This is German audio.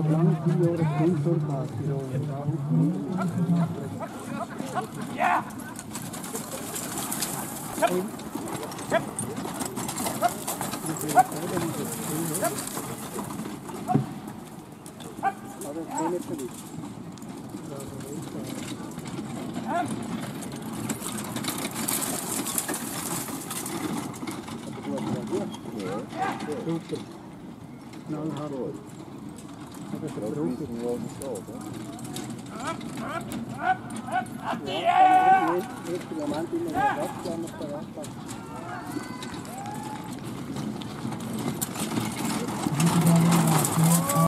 lang 4 Jahre Sponsor Ja! Super. Knallhart. Das ist ein Beruf. Ja, im ersten Moment immer noch Abstand auf der Radbahn.